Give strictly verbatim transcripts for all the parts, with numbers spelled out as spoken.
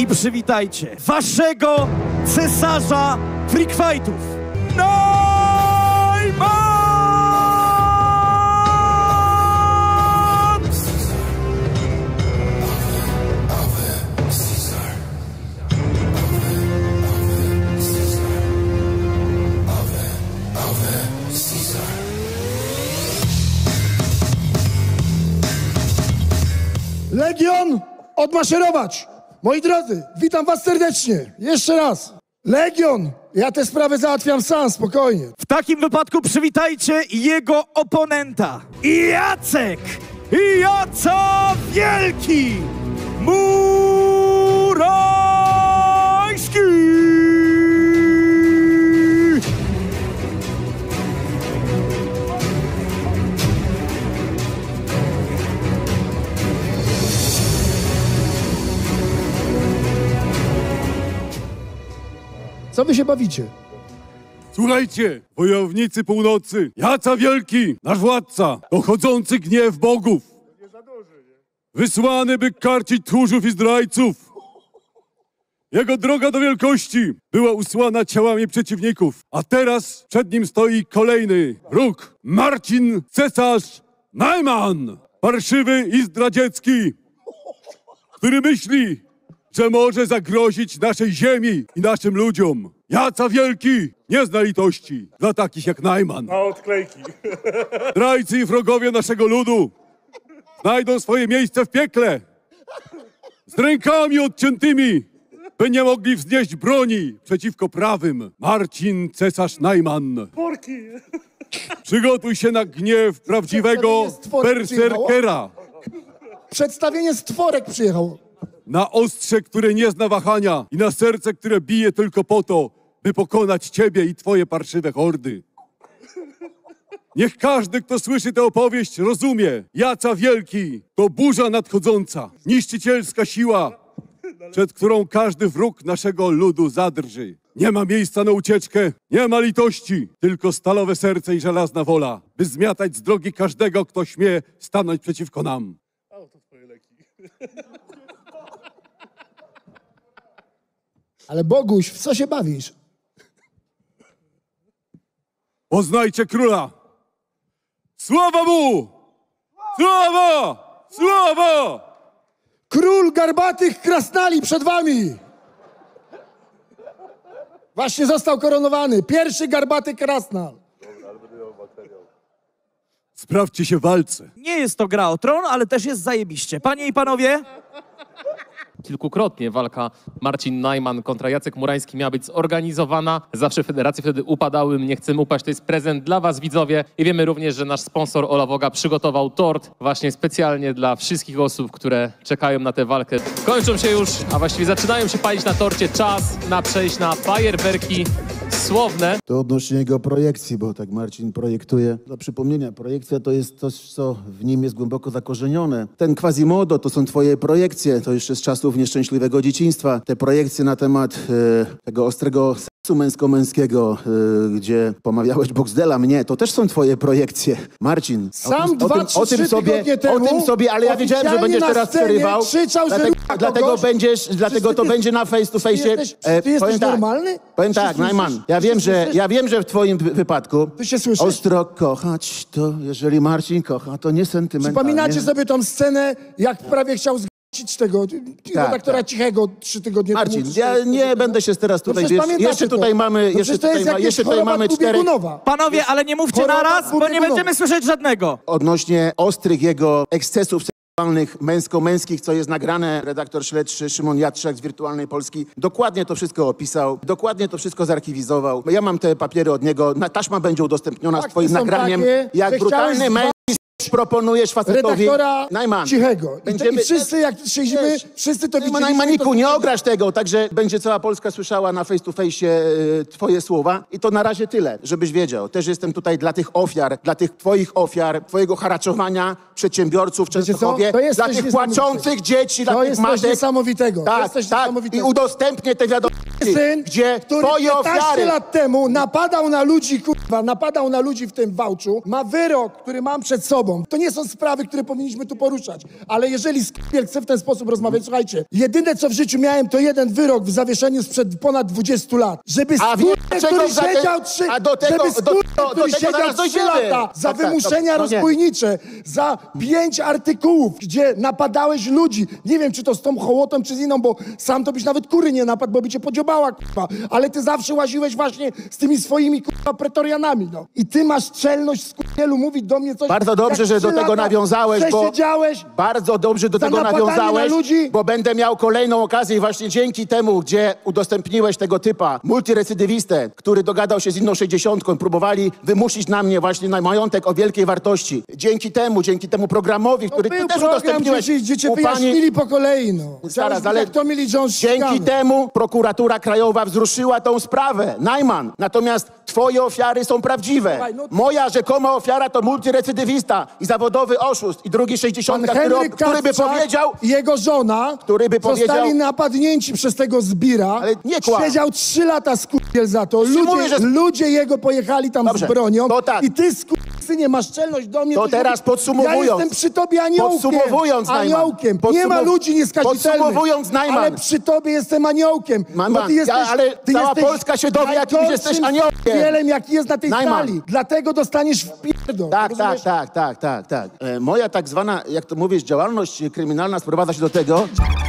I przywitajcie waszego cesarza freak fightów, Najman! Legion, odmaszerować! Moi drodzy, witam was serdecznie. Jeszcze raz. Legion, ja tę sprawę załatwiam sam, spokojnie. W takim wypadku przywitajcie jego oponenta. Jacek Jaca Wielki Murański! Co wy się bawicie? Słuchajcie, wojownicy północy, Jaca Wielki, nasz władca, dochodzący gniew bogów, wysłany, by karcić tchórzów i zdrajców. Jego droga do wielkości była usłana ciałami przeciwników, a teraz przed nim stoi kolejny wróg, Marcin Cesarz Najman, parszywy i zdradziecki, który myśli, że może zagrozić naszej ziemi i naszym ludziom. Jaca Wielki nie zna litości dla takich jak Najman. Na odklejki. Zdrajcy i wrogowie naszego ludu znajdą swoje miejsce w piekle z rękami odciętymi, by nie mogli wznieść broni przeciwko prawym. Marcin Cesarz Najman. Porki. Przygotuj się na gniew prawdziwego berserkera. Przedstawienie stworek przyjechało. Na ostrze, które nie zna wahania i na serce, które bije tylko po to, by pokonać ciebie i twoje parszywe hordy. Niech każdy, kto słyszy tę opowieść, rozumie. Jaca Wielki to burza nadchodząca, niszczycielska siła, przed którą każdy wróg naszego ludu zadrży. Nie ma miejsca na ucieczkę, nie ma litości, tylko stalowe serce i żelazna wola, by zmiatać z drogi każdego, kto śmie stanąć przeciwko nam. A to twoje leki. Ale Boguś, w co się bawisz? Poznajcie króla! Sława mu! Sława! Sława! Król garbatych krasnali przed wami! Właśnie został koronowany. Pierwszy garbaty krasnal. Sprawdźcie się w walce. Nie jest to gra o tron, ale też jest zajebiście. Panie i panowie, Kilkukrotnie walka Marcin Najman kontra Jacek Murański miała być zorganizowana. Zawsze federacje wtedy upadały, my nie chcemy upaść. To jest prezent dla was, widzowie. I wiemy również, że nasz sponsor Ola Woga przygotował tort właśnie specjalnie dla wszystkich osób, które czekają na tę walkę. Kończą się już, a właściwie zaczynają się palić na torcie. Czas na przejść na fajerwerki słowne. To odnośnie jego projekcji, bo tak Marcin projektuje. Dla przypomnienia, projekcja to jest coś, co w nim jest głęboko zakorzenione. Ten Quasimodo to są twoje projekcje, to jeszcze z czasów nieszczęśliwego dzieciństwa. Te projekcje na temat e, tego ostrego seksu męsko-męskiego, e, gdzie pomawiałeś Boxdela mnie, to też są twoje projekcje. Marcin, Sam o, dwa, o tym, trzy, o tym trzy sobie, tygodnie temu o tym sobie, ale ja wiedziałem, że będziesz na teraz scenie przerywał. krzyczał, że Dlatego, rucha dlatego kogoś. będziesz, dlatego ty to ty- będzie na face to face. Ty jesteś, czy ty jesteś normalny? Powiem Czy tak, ty Najman, słyszysz? ja Czy wiem, ty że, słyszysz? ja wiem, że w twoim wy- wypadku Ty się słyszysz? ostro kochać, to jeżeli Marcin kocha, to nie sentymentalnie. Przypominacie sobie tą scenę, jak prawie chciał zgłosić tego Tak, redaktora tak. Cichego trzy tygodnie Marcin, temu. ja nie będę się teraz tutaj, przecież wiesz, pamiętacie jeszcze to. tutaj mamy, No jeszcze przecież to jest tutaj, ma, jakieś jeszcze tutaj choroba mamy cztery... dwubiegunowa. panowie, ale nie mówcie Choroba naraz, bo nie dwubiegunowa. będziemy słyszeć żadnego. Odnośnie ostrych jego ekscesów seksualnych, męsko-męskich, co jest nagrane, redaktor śledczy Szymon Jatrzak z Wirtualnej Polski dokładnie to wszystko opisał, dokładnie to wszystko zarchiwizował. Ja mam te papiery od niego, na- taśma będzie udostępniona z Fakty twoim są nagraniem, takie, jak że brutalny chciałeś mężczyzn proponujesz facetowi. Redaktora Najman, Cichego. I, będziemy- I wszyscy, jak siedzimy, Wiesz, wszyscy to Nie ma widzieliśmy. Najmaniku, to- nie ograsz tego, także będzie cała Polska słyszała na face to face e, twoje słowa i to na razie tyle, żebyś wiedział. Też jestem tutaj dla tych ofiar, dla tych twoich ofiar, twojego haraczowania, przedsiębiorców w Wiecie co? Częstochowie, To jest dla coś tych niesamowitego. płaczących dzieci, To dla tych jest coś matek. niesamowitego. To Tak, jest coś tak, i niesamowitego. udostępnię te wiadomości, Syn, gdzie który twoje piętnaście ofiary... lat temu napadał na ludzi, kurwa, napadał na ludzi w tym Wałczu, ma wyrok, który mam przed sobą. osobą. To nie są sprawy, które powinniśmy tu poruszać. Ale jeżeli skupiel chce w ten sposób rozmawiać, słuchajcie, jedyne co w życiu miałem, to jeden wyrok w zawieszeniu sprzed ponad dwudziestu lat. Żeby A skupiel, dlaczego który za te- siedział trzy, a do tego- żeby do- skupiel, do- do który tego siedział zaraz trzy dojdziemy. lata za Tak, tak, wymuszenia no nie. rozbójnicze, za pięć artykułów, gdzie napadałeś ludzi. Nie wiem, czy to z tą hołotą, czy z inną, bo sam to byś nawet kury nie napadł, bo by cię podziobała, kurwa. Ale ty zawsze łaziłeś właśnie z tymi swoimi, kurwa, pretorianami, no. I ty masz czelność, skupielu, mówić do mnie coś... Bardzo dobrze, jak że do trzy tego lata nawiązałeś, bo... przesiedziałeś. Bardzo dobrze do za tego napadanie nawiązałeś, na ludzi. bo będę miał kolejną okazję i właśnie dzięki temu, gdzie udostępniłeś tego typa, multirecydywistę, który dogadał się z inną sześćdziesiątką, próbowali wymusić na mnie właśnie na majątek o wielkiej wartości. Dzięki temu, dzięki temu programowi, który Był ty też program, udostępniłeś gdzie, gdzie cię u pani... wyjaśnili po kolei, no. Zaraz, Chciałeś ale jak to mieli Jones dzięki ścigany. temu prokuratura krajowa wzruszyła tą sprawę. Najman. Natomiast twoje ofiary są prawdziwe. Słuchaj, no- Moja rzekoma ofiara to multirecydywista i zawodowy oszust i drugi Pan sześćdziesiątka, który, Henryk który by Kacprzak powiedział... i jego żona Który by zostali powiedział- napadnięci przez tego zbira. Ale nie kłam. Siedział trzy lata skupiel za to. Ci Ludzie, mówię, że- ludzie jego pojechali tam Dobrze, z bronią. to tak. I ty nie masz czelność do mnie. To coś teraz mówić. podsumowując. Ja jestem przy tobie aniołkiem. Podsumowując, Najman. Aniołkiem. Nie Podsumow- ma ludzi nieskazitelnych. Podsumowując, Najman. Ale przy tobie jestem aniołkiem. Najman, Bo ty jesteś, ja- ale ty cała jesteś Polska się dowie, jakim jesteś najgorszym aniołkiem. wielem, jaki jest na tej Najman. sali. Dlatego dostaniesz w pierdol. Tak, Rozumiesz? tak, tak, tak, tak, tak. E, moja tak zwana, jak to mówisz, działalność kryminalna sprowadza się do tego...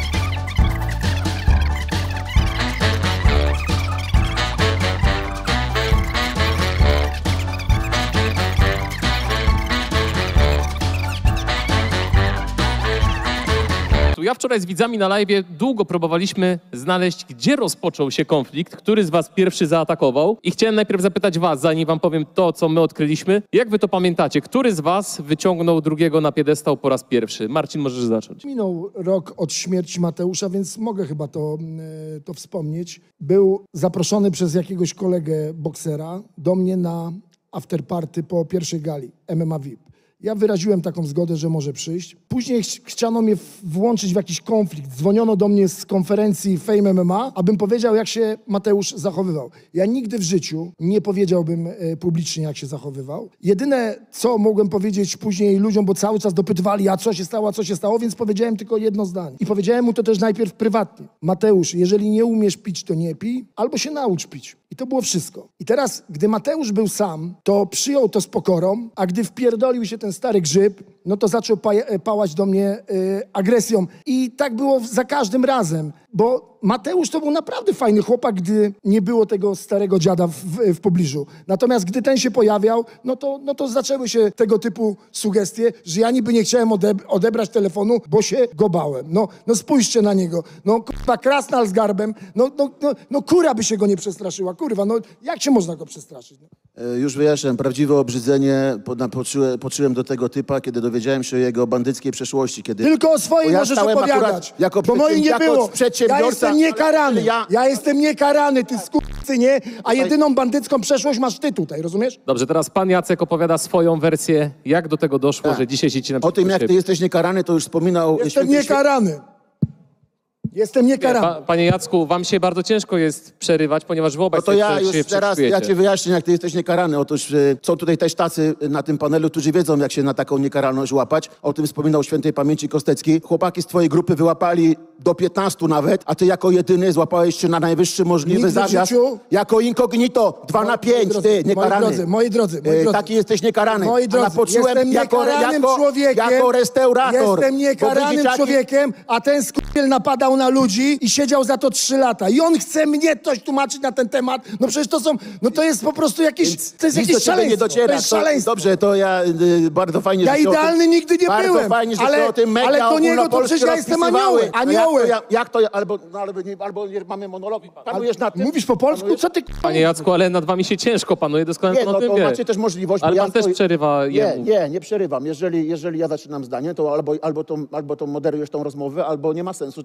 Ja wczoraj z widzami na live'ie długo próbowaliśmy znaleźć, gdzie rozpoczął się konflikt, który z was pierwszy zaatakował. I chciałem najpierw zapytać was, zanim wam powiem to, co my odkryliśmy. Jak wy to pamiętacie? Który z was wyciągnął drugiego na piedestał po raz pierwszy? Marcin, możesz zacząć. Minął rok od śmierci Mateusza, więc mogę chyba to, e, to wspomnieć. Był zaproszony przez jakiegoś kolegę boksera do mnie na afterparty po pierwszej gali M M A V I P. Ja wyraziłem taką zgodę, że może przyjść. Później ch chciano mnie włączyć w jakiś konflikt. Dzwoniono do mnie z konferencji Fame M M A, abym powiedział, jak się Mateusz zachowywał. Ja nigdy w życiu nie powiedziałbym e, publicznie, jak się zachowywał. Jedyne, co mogłem powiedzieć później ludziom, bo cały czas dopytywali, a co się stało, a co się stało, więc powiedziałem tylko jedno zdanie. I powiedziałem mu to też najpierw prywatnie. Mateusz, jeżeli nie umiesz pić, to nie pij, albo się naucz pić. I to było wszystko. I teraz, gdy Mateusz był sam, to przyjął to z pokorą, a gdy wpierdolił się ten stary grzyb, no to zaczął pa pałać do mnie y, agresją. I tak było za każdym razem, bo Mateusz to był naprawdę fajny chłopak, gdy nie było tego starego dziada w, w, w pobliżu. Natomiast gdy ten się pojawiał, no to, no to zaczęły się tego typu sugestie, że ja niby nie chciałem odeb odebrać telefonu, bo się go bałem. No, no spójrzcie na niego. No kurwa, krasnal z garbem. No, no, no, no kura by się go nie przestraszyła. Kurwa, no jak się można go przestraszyć? No? E, Już wyjaśniam, prawdziwe obrzydzenie po- na- poczułem, poczułem do tego typa, kiedy dowiedziałem się o jego bandyckiej przeszłości. Kiedy Tylko o swoim Bo ja możesz stałem opowiadać, akurat jako bo moim nie jako było. Ja przedsiębiorca, jestem niekarany. Ja, Ja jestem niekarany, ty skurczynie, a jedyną bandycką przeszłość masz ty tutaj, rozumiesz? Dobrze, teraz pan Jacek opowiada swoją wersję, jak do tego doszło, Tak. że dzisiaj siedzicie na o tym, jak ty jesteś niekarany, to już wspominał... Jestem święty niekarany. Jestem niekarany. Pa, panie Jacku, wam się bardzo ciężko jest przerywać, ponieważ wy obaj No to sobie ja prze- się już teraz, ja przekrzykujecie. ci wyjaśnię, jak ty jesteś niekarany. Otóż e, są tutaj też tacy na tym panelu, którzy wiedzą, jak się na taką niekaralność łapać. O tym wspominał świętej pamięci Kostecki. Chłopaki z twojej grupy wyłapali do piętnastu nawet, a ty jako jedyny złapałeś się na najwyższy możliwy Nigdy w zawias. życiu- Jako incognito, dwa na Moi pięć, drodzy, ty, niekarany. Moi drodzy, moi drodzy, moi E, drodzy. Taki jesteś niekarany. Moi A drodzy, napoczułem jestem jako, niekaranym jako, człowiekiem. jako restaurator. Jestem Bo niekaranym wy dzieciaki- człowiekiem, a ten skurwiel napadał na ludzi i siedział za to trzy lata. I on chce mnie coś tłumaczyć na ten temat. No przecież to są, no to jest po prostu jakieś, to jest Nic jakieś do ciebie nie szaleństwo. dociera. To jest To- szaleństwo. Dobrze, to ja y, bardzo fajnie, Ja że się o idealny tym, nigdy nie bardzo byłem, fajnie, że ale- się o tym media ale do niego to ogólnopolskie przecież ja jestem rozpisywały. aniołem, No aniołem. Jak to, jak to albo, no, albo, nie, albo nie, mamy monolog, panujesz nad tym? Mówisz po polsku? Panujesz- Co ty Panie Jacku, ale nad wami się ciężko panuje, doskonale Nie, pan no o tym to wie. macie też możliwość. bo Ale ja pan też stoi- przerywa Nie, jemu. nie, nie przerywam. Jeżeli, jeżeli ja zaczynam zdanie, to albo, albo, to, albo to moderujesz tą rozmowę, albo nie ma sensu twoja obecność.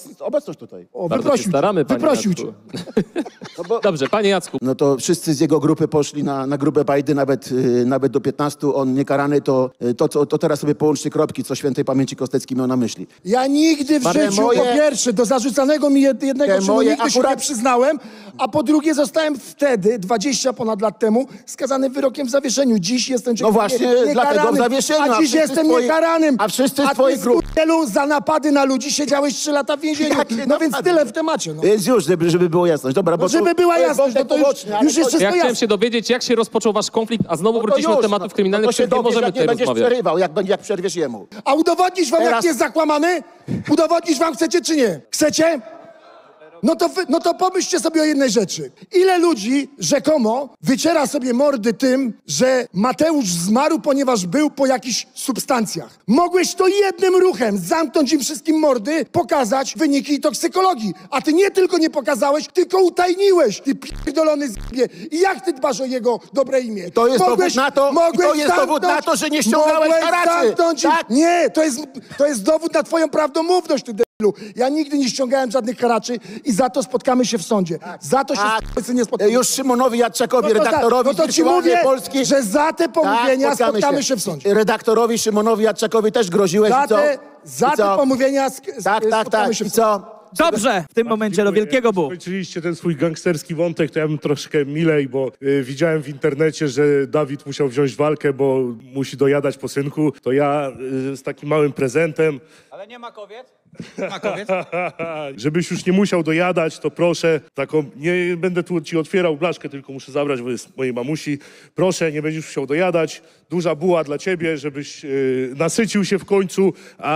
obecność tutaj. O, Bardzo się wyprosił staramy, panie Wyprosił Jacku. cię. Dobrze, panie Jacku. No to wszyscy z jego grupy poszli na, na grube bajdy, nawet, yy, nawet do piętnastu, on niekarany, to, yy, to, to, to teraz sobie połączcie kropki, co świętej pamięci Kostecki miał na myśli. Ja nigdy w Marne, życiu, moje- po pierwsze, do zarzucanego mi jed- jednego Te czynu moje nigdy się akurat- nie przyznałem, a po drugie zostałem wtedy, dwadzieścia ponad lat temu, skazany wyrokiem w zawieszeniu. Dziś jestem No właśnie, nie, dlatego w niekaranym, zawieszeniu, a a dziś wszyscy jestem twoi- niekaranym. a wszyscy z a twojej ty, grupy- skurwielu, za napady na ludzi siedziałeś trzy lata w więzieniu. Jakie No więc napady? tyle w temacie. No. Więc już, żeby, żeby było jasność. Dobra, bo No, żeby to, była to jest jasność, no wątek to już, poboczny, ale już to- jest Ja wszystko chciałem jasne. się dowiedzieć, jak się rozpoczął wasz konflikt, a znowu no to wróciliśmy już, do tematów no, kryminalnych, no to się których nie dowiesz, możemy jak nie tutaj będziesz rozmawiać. przerywał, jak, będzie- jak przerwiesz jemu. A udowodnić wam, Teraz- jak jest zakłamany? Udowodnić wam chcecie czy nie? Chcecie? No to, wy, no to pomyślcie sobie o jednej rzeczy. Ile ludzi rzekomo wyciera sobie mordy tym, że Mateusz zmarł, ponieważ był po jakichś substancjach. Mogłeś to jednym ruchem zamknąć im wszystkim mordy, pokazać wyniki toksykologii. A ty nie tylko nie pokazałeś, tylko utajniłeś, ty pierdolony zbie. I jak ty dbasz o jego dobre imię? To jest dowód na to- mogłeś to jest dowód na to, że nie ściągałeś mogłeś haraczy. zamknąć im- Tak? Nie, to jest, to jest dowód na twoją prawdomówność, ty debilu. Ja nigdy nie ściągałem żadnych haraczy i za to spotkamy się w sądzie. Za to się Tak. s***y nie spotkamy. Już Szymonowi Jadczakowi, No to tak, redaktorowi no to z ci Wirtualnej mówię, Polski... że za te pomówienia Tak, spotkamy się w sądzie. Redaktorowi Szymonowi Jadczakowi też groziłeś Za i co? te, za I te co? pomówienia sk- Tak, tak, spotkamy tak. się I w sądzie. co? Dobrze, w tym momencie do wielkiego bu. Skończyliście ten swój gangsterski wątek, to ja bym troszkę milej, bo y, widziałem w internecie, że Dawid musiał wziąć walkę, bo musi dojadać po synku. To ja y, z takim małym prezentem, Ale nie ma kobiet? Nie ma kobiet? żebyś już nie musiał dojadać, to proszę, taką, nie będę tu ci otwierał blaszkę, tylko muszę zabrać, bo jest mojej mamusi. Proszę, nie będziesz musiał dojadać. Duża buła dla ciebie, żebyś y, nasycił się w końcu,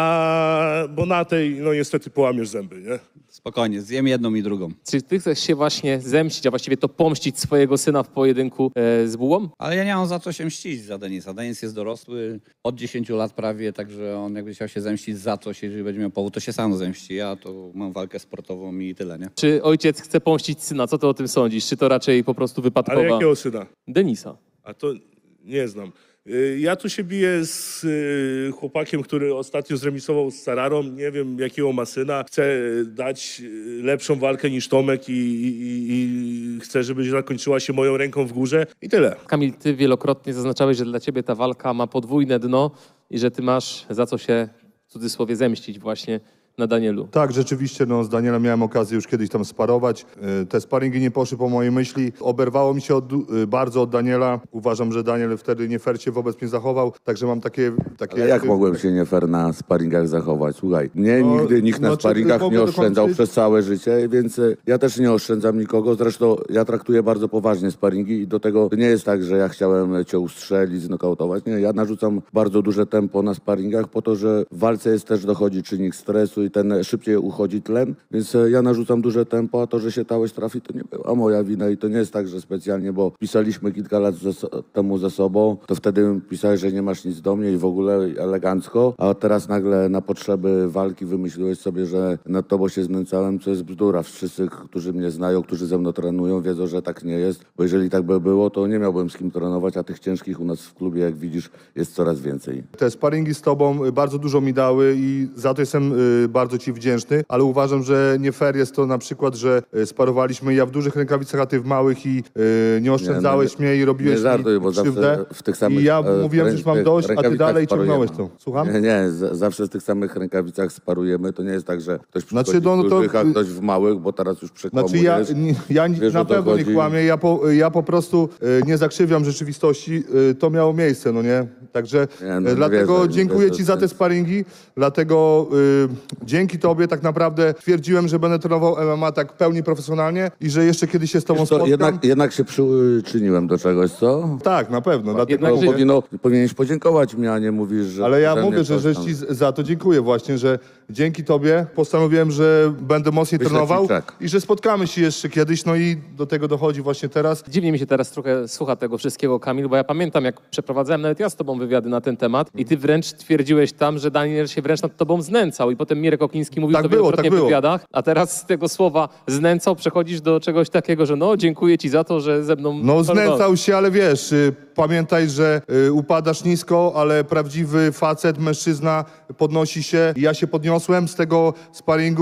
a bo na tej, no niestety połamiesz zęby, nie? Spokojnie, zjem jedną i drugą. Czy ty chcesz się właśnie zemścić, a właściwie to pomścić swojego syna w pojedynku e, z bułą? Ale ja nie mam za co się mścić za Denisa. Denis jest dorosły od dziesięciu lat prawie, także on jakby chciał się zemścić za coś, jeżeli będzie miał powód, to się sam zemści. Ja to mam walkę sportową i tyle, nie? Czy ojciec chce pomścić syna? Co ty o tym sądzisz? Czy to raczej po prostu Ale wypadkowa jakiego syna? Denisa? A to nie znam. Y, Ja tu się biję z y, chłopakiem, który ostatnio zremisował z Sararą. Nie wiem, jakiego ma syna. Chcę dać y, lepszą walkę niż Tomek i, i, i chcę, żeby zakończyła się moją ręką w górze. I tyle. Kamil, ty wielokrotnie zaznaczałeś, że dla ciebie ta walka ma podwójne dno i że ty masz za co się w cudzysłowie zemścić właśnie na Danielu. Tak, rzeczywiście, no, z Danielem miałem okazję już kiedyś tam sparować. Y, Te sparingi nie poszły po mojej myśli. Oberwało mi się od, y, bardzo od Daniela. Uważam, że Daniel wtedy nie fair się wobec mnie zachował, także mam takie... takie Ale jak mogłem się nie fair na sparingach zachować? Słuchaj, mnie No, nigdy nikt na no, czy sparingach mogę nie oszczędzał dokończyć? przez całe życie, więc e, ja też nie oszczędzam nikogo. Zresztą ja traktuję bardzo poważnie sparingi i do tego to nie jest tak, że ja chciałem cię ustrzelić, znokautować. Nie, ja narzucam bardzo duże tempo na sparingach po to, że w walce jest też dochodzi czynnik stresu i ten szybciej uchodzi tlen, więc e, ja narzucam duże tempo, a to, że się tałeś trafi, to nie była moja wina i to nie jest tak, że specjalnie, bo pisaliśmy kilka lat ze, temu ze sobą, to wtedy pisałeś, że nie masz nic do mnie i w ogóle elegancko, a teraz nagle na potrzeby walki wymyśliłeś sobie, że nad tobą się znęcałem, co jest bzdura. Wszyscy, którzy mnie znają, którzy ze mną trenują, wiedzą, że tak nie jest, bo jeżeli tak by było, to nie miałbym z kim trenować, a tych ciężkich u nas w klubie, jak widzisz, jest coraz więcej. Te sparingi z tobą y, bardzo dużo mi dały i za to jestem y, bardzo ci wdzięczny, ale uważam, że nie fair jest to na przykład, że y, sparowaliśmy ja w dużych rękawicach, a ty w małych i y, nie oszczędzałeś Nie, no, mnie i robiłeś nie żartuj, mi bo krzywdę. zawsze w tych samych I ja e, mówiłem, że już mam rę- dość, a ty rękawicach dalej sparujemy. ciągnąłeś to. Słucham? Nie, nie, z- zawsze w tych samych rękawicach sparujemy. To nie jest tak, że ktoś przychodzi Znaczy, no, no w to- dużych, a ktoś w małych, bo teraz już przekłamujesz. Znaczy ja, nie- ja Wiesz, na o to pewno nie chodzi. kłamię, ja po, ja po prostu e, nie zakrzywiam rzeczywistości, e, to miało miejsce, no nie? Także Nie, no, e, dlatego wierzę, dziękuję wierzę, ci za te więc- sparingi, dlatego e, dzięki tobie tak naprawdę stwierdziłem, że będę trenował M M A tak w pełni profesjonalnie i że jeszcze kiedyś się z tobą Wiesz co, spotkam. jednak, jednak się przyczyniłem do czegoś, co? Tak, na pewno, dlatego jednak No, życie. powinno, powinieneś podziękować mi, a nie mówisz, że... ale ja że mówię, mnie że, coś że tam- ci z- za to dziękuję właśnie, że dzięki tobie postanowiłem, że będę mocniej Wyślę ci trenował czek. i że spotkamy się jeszcze kiedyś, no i do tego dochodzi właśnie teraz. Dziwnie mi się teraz trochę słucha tego wszystkiego, Kamil, bo ja pamiętam, jak przeprowadzałem nawet ja z tobą wywiady na ten temat i ty wręcz twierdziłeś tam, że Daniel się wręcz nad tobą znęcał i potem Mirek Okliński mówił Tak to było, wielokrotnie tak w było. wywiadach, a teraz z tego słowa znęcał przechodzisz do czegoś takiego, że no dziękuję ci za to, że ze mną... No znęcał się, ale wiesz, y, pamiętaj, że y, upadasz nisko, ale prawdziwy facet, mężczyzna podnosi się. Ja się podniosłem z tego sparingu.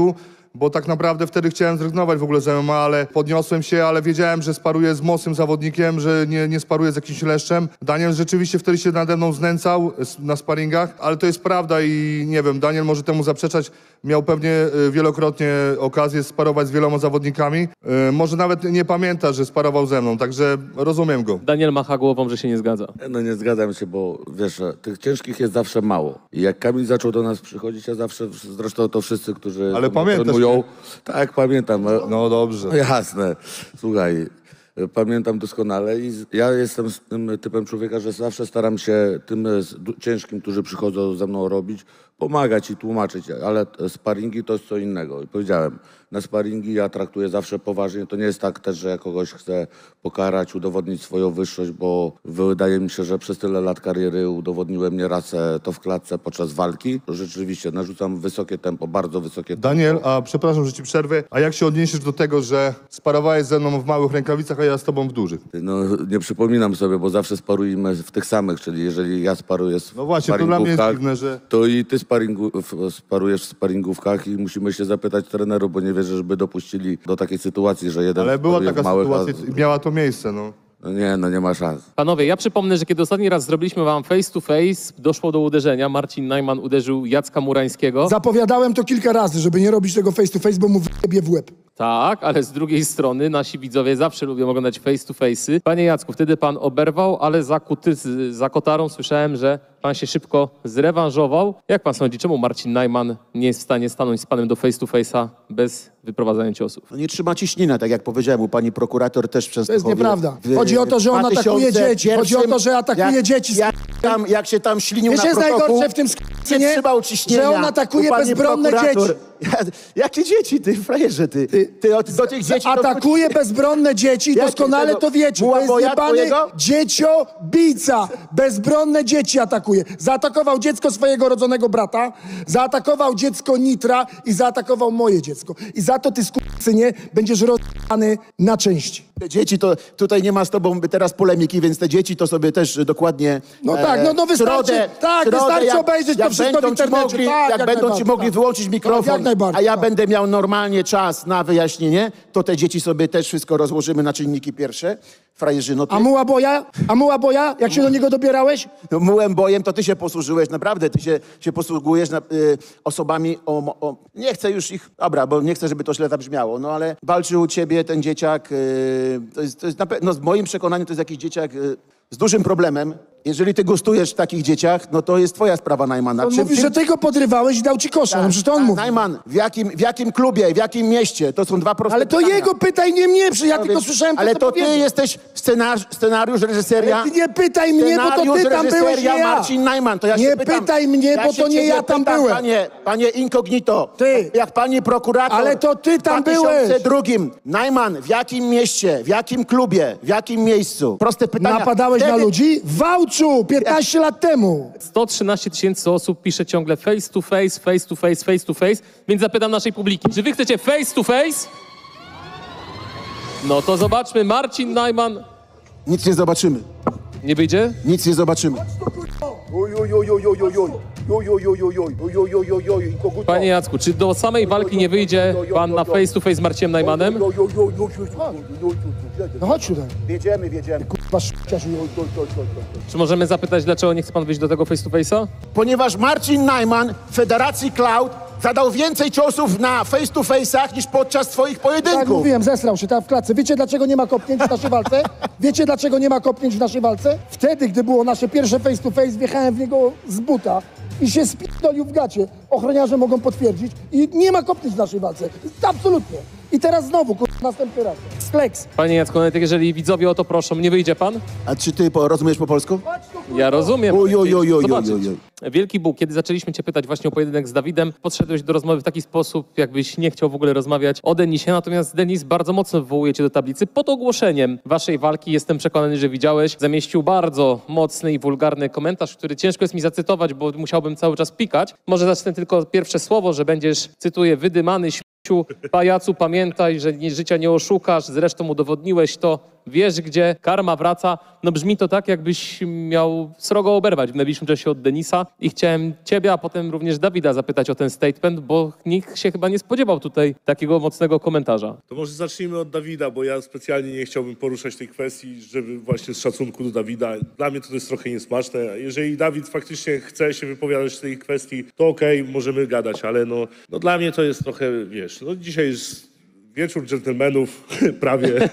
bo tak naprawdę wtedy chciałem zrezygnować w ogóle z M M A, ale podniosłem się, ale wiedziałem, że sparuję z mocnym zawodnikiem, że nie, nie sparuję z jakimś leszczem. Daniel rzeczywiście wtedy się nade mną znęcał na sparingach, ale to jest prawda i nie wiem, Daniel może temu zaprzeczać. Miał pewnie y, wielokrotnie okazję sparować z wieloma zawodnikami. Y, może nawet nie pamięta, że sparował ze mną, także rozumiem go. Daniel macha głową, że się nie zgadza. No nie zgadzam się, bo wiesz, tych ciężkich jest zawsze mało. I jak Kamil zaczął do nas przychodzić, ja zawsze, zresztą to wszyscy, którzy Ale pamiętasz, trenują. nie? Tak, pamiętam. No dobrze. No jasne. Słuchaj, pamiętam doskonale i z- ja jestem z tym typem człowieka, że zawsze staram się tym e, z- du- ciężkim, którzy przychodzą ze mną robić, pomagać i tłumaczyć, ale e, sparingi to jest co innego. I powiedziałem, na sparingi ja traktuję zawsze poważnie. To nie jest tak też, że ja kogoś chcę pokarać, udowodnić swoją wyższość, bo wydaje mi się, że przez tyle lat kariery udowodniłem nieraz e, to w klatce podczas walki. Rzeczywiście narzucam wysokie tempo, bardzo wysokie tempo. Daniel, a przepraszam, że ci przerwę, a jak się odniesiesz do tego, że sparowałeś ze mną w małych rękawicach, a ja z tobą w dużych? No nie przypominam sobie, bo zawsze sparujemy w tych samych, czyli jeżeli ja sparuję w No właśnie, to dla mnie jest sparingówkach, dziwne, że- to i ty sparingu, w- sparujesz w sparingówkach i musimy się zapytać trenerów, bo nie wierzę, żeby dopuścili do takiej sytuacji, że jeden Ale była sparuje taka w małych, a- sytuacja i miała to miejsce, no. No nie, no nie ma szans. Panowie, ja przypomnę, że kiedy ostatni raz zrobiliśmy wam face to face, doszło do uderzenia. Marcin Najman uderzył Jacka Murańskiego. Zapowiadałem to kilka razy, żeby nie robić tego face to face, bo mu wyjebie w łeb. Tak, ale z drugiej strony nasi widzowie zawsze lubią oglądać face to face'y. Panie Jacku, wtedy pan oberwał, ale za, kuty, z- za kotarą słyszałem, że pan się szybko zrewanżował. Jak pan sądzi, czemu Marcin Najman nie jest w stanie stanąć z panem do face to face'a bez wyprowadzania ciosów? No nie trzyma ciśnina, tak jak powiedziałem, u pani prokurator też w To jest Częstochowie. nieprawda. W- Chodzi o to, że on w atakuje dzieci. Chodzi o to, że atakuje jak, dzieci. Jak, tam, jak się tam ślinił Wiesz, na jest protokół, najgorsze w tym nie skrzynie, trzymał ciśnienia. że on atakuje u pani bezbronne prokurator. dzieci. Ja, jakie dzieci, ty frajerze, ty? Ty, ty od, do tych dzieci... to- Atakuje bezbronne dzieci, Jakie doskonale tego? to wiecie. To Muła jest boja jebany twojego? dzieciobica. Bezbronne dzieci atakuje. Zaatakował dziecko swojego rodzonego brata, zaatakował dziecko Nitra i zaatakował moje dziecko. I za to ty, skurwysynie, będziesz rozjebany na części. Te dzieci to, tutaj nie ma z tobą teraz polemiki, więc te dzieci to sobie też dokładnie... No tak, no- no w wystarczy- tak, w wystarczy obejrzeć to jak wszystko będą w internecie, Ci mogli, tak, jak jak będą ci najbardziej, mogli tak. wyłączyć Tak, mikrofon, jak najbardziej, a ja tak. będę miał normalnie czas na wyjaśnienie, to te dzieci sobie też wszystko rozłożymy na czynniki pierwsze. Frajerzyno, ty A muła boja? A muła boja? Jak się do niego dobierałeś? no, mułem bojem, to ty się posłużyłeś, naprawdę, ty się, się posługujesz na, y, osobami o, o... Nie chcę już ich... Dobra, bo nie chcę, żeby to źle zabrzmiało, no ale walczył u ciebie ten dzieciak, y, to jest, to jest na pe- no, w moim przekonaniu to jest jakiś dzieciak y, z dużym problemem. Jeżeli ty gustujesz w takich dzieciach, no to jest twoja sprawa, Najmana. On Czym- mówi, czym- że ty go podrywałeś i dał ci kosza. No przecież to on Tak, mówi. Najman, w jakim, w jakim klubie, w jakim mieście? To są dwa proste Ale to pytania. jego pytaj, nie mnie, przecież ja No tylko więc- słyszałem to, Ale co to ty powiedział. jesteś scenariusz, scenariusz reżyseria. Ale ty nie pytaj mnie, bo to Scenariusz, ty tam byłeś, reżyseria nie ja. Marcin Najman, to ja Nie się pytam, pytaj mnie, bo się to nie ciebie ja tam pytam, byłem. Panie, panie incognito, Ty. jak pani prokurator. Ale to ty tam w dwa tysiące drugim. byłeś. Najman, w jakim mieście, w jakim klubie, w jakim miejscu? Proste pytania. Napadałeś Wtedy- na ludzi? W Wałczu, piętnaście lat temu. sto trzynaście tysięcy osób pisze ciągle face to face, face to face, face to face, więc zapytam naszej publiki, czy wy chcecie face to face? No to zobaczmy, Marcin Najman Nic nie zobaczymy. nie wyjdzie? Nic nie zobaczymy. Panie Jacku, czy do samej walki nie wyjdzie pan na face to face z Marcinem Najmanem? No chodź tutaj. Wiedziemy, wiedziemy. Kurwa, szciasiu. Czy możemy zapytać, dlaczego nie chce pan wyjść do tego face to face'a? Ponieważ Marcin Najman w Federacji Cloud zadał więcej ciosów na face to face'ach niż podczas swoich Tak pojedynków. mówiłem, zesrał się tam w klatce. Wiecie, dlaczego nie ma kopnięć w naszej walce? Wiecie, dlaczego nie ma kopnięć w naszej walce? Wtedy, gdy było nasze pierwsze face to face, wjechałem w niego z buta i się spierdolił w gacie. Ochroniarze mogą potwierdzić. I nie ma kopnięć w naszej walce. Absolutnie. I teraz znowu, kurwa, następny raz. Skleks. Panie Jacku, nawet jeżeli widzowie o to proszą, nie wyjdzie pan? A czy ty po, rozumiesz po polsku? Ja rozumiem. Oj, oj, oj, oj, Zobaczyć. oj, oj. Wielki Bóg, kiedy zaczęliśmy cię pytać właśnie o pojedynek z Dawidem, podszedłeś do rozmowy w taki sposób, jakbyś nie chciał w ogóle rozmawiać o Denisie, natomiast Denis bardzo mocno wywołuje cię do tablicy. Pod ogłoszeniem waszej walki, jestem przekonany, że widziałeś, zamieścił bardzo mocny i wulgarny komentarz, który ciężko jest mi zacytować, bo musiałbym cały czas pikać. Może zacznę tylko pierwsze słowo, że będziesz, cytuję, wydymany śmieciu, pajacu, pamiętaj, że nie, życia nie oszukasz, zresztą udowodniłeś to, wiesz gdzie, karma wraca. No brzmi to tak, jakbyś miał srogo oberwać w najbliższym czasie od Denisa i chciałem ciebie, a potem również Dawida zapytać o ten statement, bo nikt się chyba nie spodziewał tutaj takiego mocnego komentarza. To może zacznijmy od Dawida, bo ja specjalnie nie chciałbym poruszać tej kwestii, żeby właśnie z szacunku do Dawida. Dla mnie to jest trochę niesmaczne. Jeżeli Dawid faktycznie chce się wypowiadać w tej kwestii, to okej, okay, możemy gadać, ale no, no dla mnie to jest trochę, wiesz, no dzisiaj jest wieczór dżentelmenów, prawie,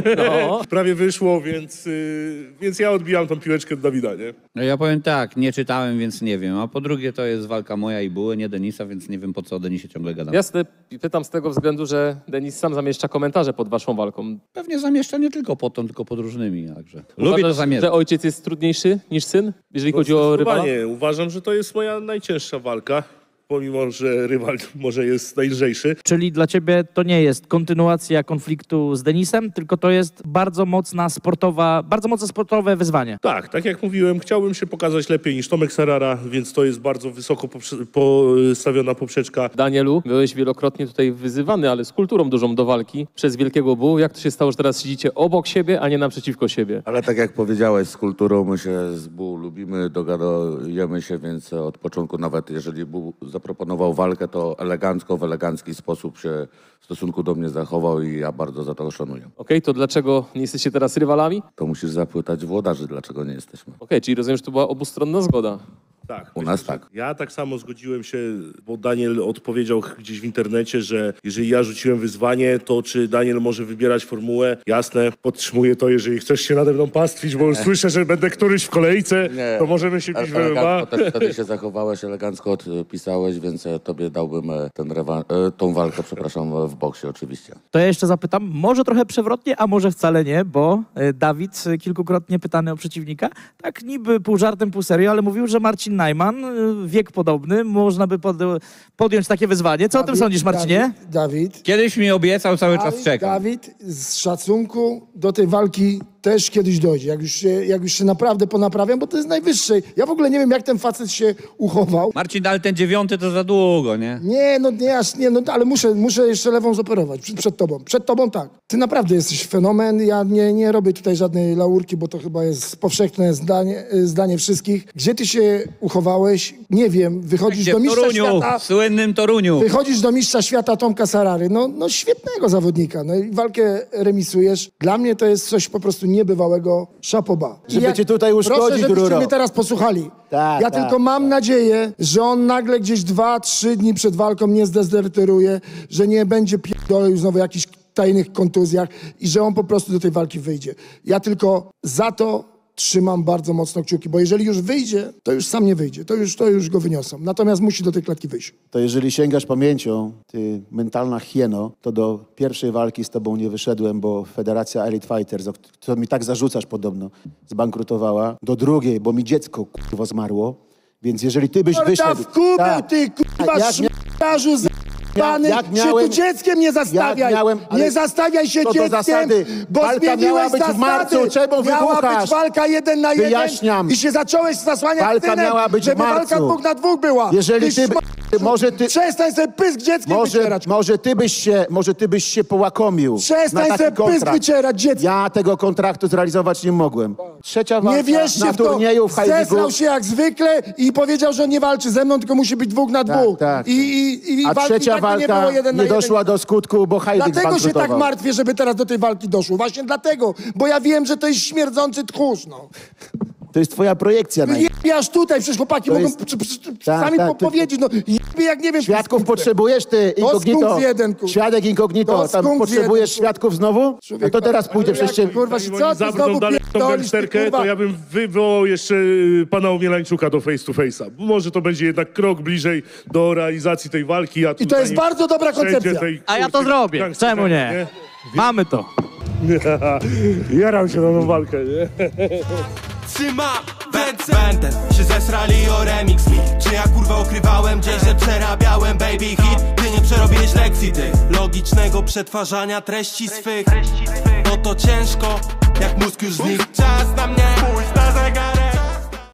no. prawie wyszło, więc, yy, więc ja odbijam tą piłeczkę do Dawida, nie? No ja powiem tak, nie czytałem, więc nie wiem, a po drugie to jest walka moja i Buły, nie Denisa, więc nie wiem po co o Denisie ciągle gadam. Jasne, pytam z tego względu, że Denis sam zamieszcza komentarze pod waszą walką. Pewnie zamieszcza nie tylko pod tą, tylko pod różnymi, także lubię to Uważasz, zamieszczać. że ojciec jest trudniejszy niż syn, jeżeli chodzi o rywala? Nie, uważam, że to jest moja najcięższa walka. Pomimo, że rywal może jest najlżejszy. Czyli dla ciebie to nie jest kontynuacja konfliktu z Denisem, tylko to jest bardzo mocna sportowa, bardzo mocne sportowe wyzwanie. Tak, tak jak mówiłem, chciałbym się pokazać lepiej niż Tomek Sarara, więc to jest bardzo wysoko poprze- postawiona poprzeczka. Danielu, byłeś wielokrotnie tutaj wyzywany, ale z kulturą dużą do walki przez Wielkiego Bu. Jak to się stało, że teraz siedzicie obok siebie, a nie naprzeciwko siebie? Ale tak jak powiedziałeś, z kulturą my się z Bu lubimy, dogadujemy się, więc od początku nawet jeżeli Bu zaproponował walkę, to elegancko, w elegancki sposób się w stosunku do mnie zachował i ja bardzo za to szanuję. Okej, okay, to dlaczego nie jesteście teraz rywalami? To musisz zapytać włodarzy, dlaczego nie jesteśmy. Okej, okay, czyli rozumiem, że to była obustronna zgoda. Tak. U nas tak. Ja tak samo zgodziłem się, bo Daniel odpowiedział gdzieś w internecie, że jeżeli ja rzuciłem wyzwanie, to czy Daniel może wybierać formułę? Jasne, podtrzymuję to, jeżeli chcesz się nade mną pastwić, bo już słyszę, że będę któryś w kolejce, Nie. to możemy się bić w M M A. Elegancko też wtedy się zachowałeś, elegancko odpisałeś, więc ja tobie dałbym ten rewan- e, tą walkę, przepraszam, w boksie oczywiście. To ja jeszcze zapytam, może trochę przewrotnie, a może wcale nie, bo e, Dawid e, kilkukrotnie pytany o przeciwnika, tak niby pół żartem, pół serio, ale mówił, że Marcin Najman, e, wiek podobny, można by pod, podjąć takie wyzwanie. Co Dawid, o tym sądzisz, Marcinie? Dawid, Dawid, Kiedyś mi obiecał, cały czas Dawid, czekam. Dawid, z szacunku do tej walki też kiedyś dojdzie, jak już, się, jak już się naprawdę ponaprawiam, bo to jest najwyższe. Ja w ogóle nie wiem, jak ten facet się uchował. Marcin, ale ten dziewiąty to za długo, nie? Nie, no nie aż, nie, no ale muszę, muszę jeszcze lewą zoperować przed, przed tobą. Przed tobą tak. Ty naprawdę jesteś fenomen. Ja nie, nie robię tutaj żadnej laurki, bo to chyba jest powszechne zdanie, zdanie wszystkich. Gdzie ty się uchowałeś? Nie wiem. Wychodzisz Gdzie? do W mistrza Toruniu, świata. w słynnym Toruniu. Wychodzisz do mistrza świata Tomka Sarary. No, no świetnego zawodnika. No i walkę remisujesz. Dla mnie to jest coś po prostu niebywałego. Szapoba. I Żeby cię tutaj uszkodzić, proszę, żebyście Ruro. mnie teraz posłuchali. Tak, ja tak, tylko mam nadzieję, że on nagle gdzieś dwa, trzy dni przed walką nie zdezerteruje, że nie będzie pierdolił znowu jakichś tajnych kontuzjach i że on po prostu do tej walki wyjdzie. Ja tylko za to trzymam bardzo mocno kciuki, bo jeżeli już wyjdzie, to już sam nie wyjdzie. To już, to już go wyniosą. Natomiast musi do tej klatki wyjść. To jeżeli sięgasz pamięcią, ty mentalna hieno, to do pierwszej walki z tobą nie wyszedłem, bo Federacja Elite Fighters, o co mi tak zarzucasz podobno, zbankrutowała. Do drugiej, bo mi dziecko kurwa zmarło. Więc jeżeli ty byś Morda wyszedł... w kubeł, Tak. ty kurwa Jak mia- szmarzu z***bany, jak się miałem- tu dzieckiem nie zastawiaj. jak miałem- ale nie zastawiaj się co do dzieckiem, zasady. bo Walka zmieniłeś miała być w zasady. marcu, czemu Miała wybuchasz? być walka jeden na jeden Wyjaśniam. i się zacząłeś zasłaniać Walka synem, miała być w żeby walka marcu. dwóch na dwóch była. Jeżeli ty, szma- może ty, Przestań sobie pysk dzieckiem może, wycierać. może ty byś się, może ty byś się połakomił. Przestań na taki sobie pysk kontrakt. wycierać dzieckiem. Ja tego kontraktu zrealizować nie mogłem. Trzecia walka Nie wierzcie na w to. turnieju w Hajdigu. Zesrał się jak zwykle i powiedział, że on nie walczy ze mną, tylko musi być dwóch na Tak, dwóch. tak. I, i, i A walki trzecia tak by nie walka było jeden nie, na doszła jeden. do skutku, bo Hajdik Dlatego się tak zbankrutował. martwię, żeby teraz do tej walki doszło. Właśnie dlatego, bo ja wiem, że to jest śmierdzący tchórz, no. To jest twoja projekcja. naj- Jebie aż tutaj, przecież chłopaki To mogą jest- przy, przy, przy, Tak, sami tak, po, ty- powiedzieć, no jebie jak nie wiem... Świadków skąd- potrzebujesz ty, To incognito. skąd jeden, kur- Świadek incognito. To Tam skąd potrzebujesz jeden, kur- świadków znowu? Człowiek- No to teraz pójdzie, Ale jak- przecież cię... kurwa, Zanim co oni ty zabrną znowu dalej tą pierdolisz, ty, gangsterkę, kurwa? to ja bym wywołał jeszcze y, pana Omielańczuka do face to face'a. Bo może to będzie jednak krok bliżej do realizacji tej walki. A tu I to jest zanim bardzo dobra przejdzie koncepcja. tej, A ja to kurczę, zrobię. gangsterki, Czemu nie? Mamy to. Jarał się na tą walkę, nie? Trzyma ręce. Będę się zesrali o remix mi. Czy ja kurwa ukrywałem gdzieś, że przerabiałem baby hit? Ty nie przerobiłeś lekcji tych logicznego przetwarzania treści swych. No to ciężko, jak mózg już znikł.